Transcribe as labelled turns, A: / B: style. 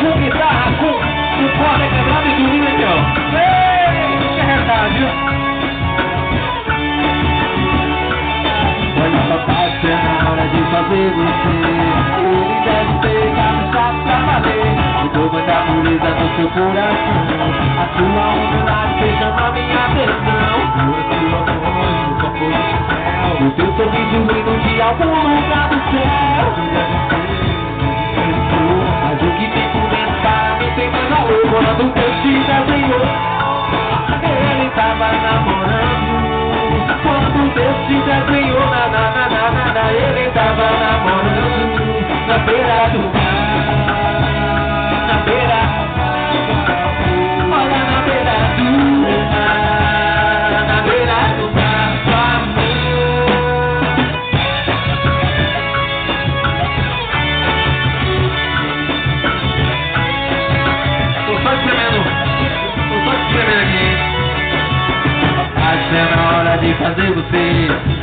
A: com guitarra, com corda quebrada e dormindo aqui, ó. Ei, que recado, viu?
B: Olha papai, que é na hora de fazer você. Ele deve ter cabeçado pra valer. O dobro da pureza no seu coração. A sua humildade fez chamar minha atenção. O seu amor nunca foi no céu. O teu sorriso lindo de algum lugar do céu. Mas o que tem por dentro para mim tem mais valor. Quando Deus te desenhou, ele tava namorando. Quando Deus te desenhou, ele tava namorando na beira do mar, na beira, olha na beira do mar, na beira do mar,
A: Tô só escrevendo aqui.
B: Mas é na hora de fazer você.